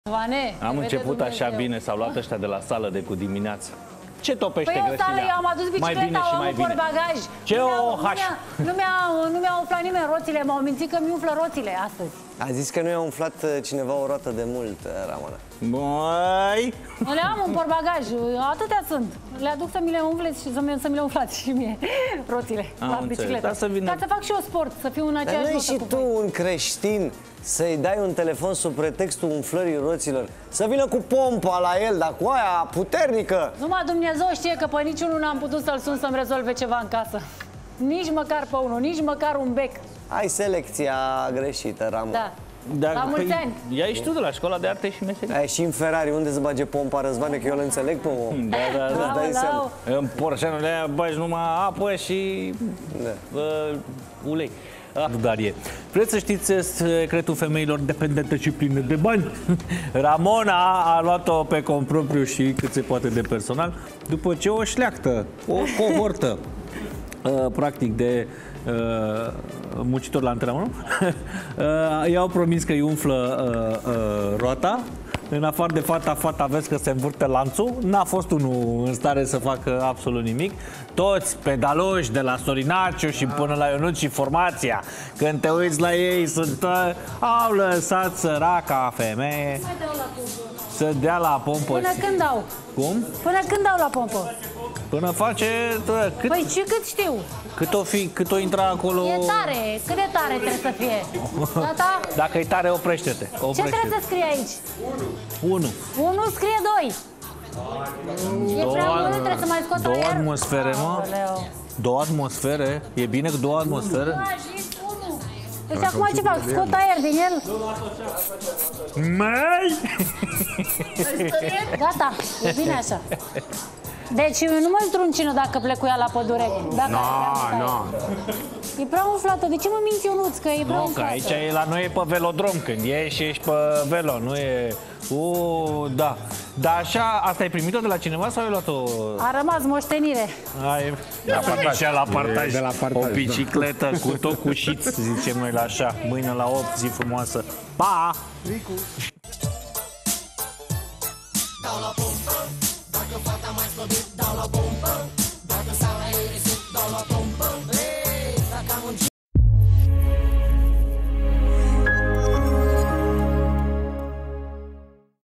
Vane, am început așa bine, s-au luat ăștia de la sală de cu dimineața. Ce topește grăsimea? Păi eu am adus bicicleta, am un portbagaj. Ce OH? Nu mi-a umflat nimeni roțile, m-au mințit că mi umflă roțile astăzi. A zis că nu i-a umflat cineva o roată de mult, Ramona. Băi! Le am un portbagaj, atâtea sunt. Le aduc să mi le umfleți și să mi le umflați și mie roțile la bicicletă. Ca să fac și eu sport, să fiu în aceeași notă cu voi. Dar nu și tu un creștin să-i dai un telefon sub pretextul umflării roților, să vină cu pompa la el, dar cu aia puternică. Numai Dumnezeu știe că pe niciunul n-am putut să-l sun să-mi rezolve ceva în casă. Nici măcar pe unul, nici măcar un bec. Ai selecția greșită, Ramona. Da. La mulți ani. Ia ești tu de la școala de arte și meserii. Ai și în Ferrari, unde se bage pompa, Răzvane, că eu îl înțeleg pe om. Da. În Porsche-urile aia bagi numai apă și ulei. Darie. Vreți să știți secretul femeilor dependente și pline de bani? Ramona a luat-o pe compropriu și cât se poate de personal, după ce o șleactă, o cohortă practic de muncitor la antrenament, i-au promis că îi umflă roata. În afară de fata, vezi că se învârte lanțul. N-a fost unul în stare să facă absolut nimic. Toți pedaloși, de la Sorinaciu și până la Ionuț și formația, când te uiți la ei, au lăsat săraca femeie să dea la pompă. Până când dau? Cum? Până când dau la pompă? Până face... Păi și cât știu? Cât o intra acolo... E tare, cât de tare trebuie să fie? Gata? Dacă e tare, oprește-te. Ce trebuie să scrie aici? 1. 1 scrie 2. E prea mult, trebuie să mai scot aer. 2 atmosfere, mă. 2 atmosfere. E bine cu 2 atmosfere? Deci acum ce fac? Scot aer din el? Mai! Gata, e bine așa. Deci nu mă întruncină dacă plec cu ea la pădure. Nu. E prea umflată. De ce mă minți, Ionuț, că e prea umflată? Că aici la noi e pe velodrom. Când ieși, ești pe velo. Nu e... Da. Dar așa, asta ai primit-o de la cineva sau ai luat-o? A rămas moștenire. La partaj. O bicicletă cu tot cu șiț, zicem noi la așa. Mâine la 8, zi frumoasă. Pa! Dau la pompă, dacă fata mai slăbit, dau la pompă, dacă seara e risip, dau la pompă.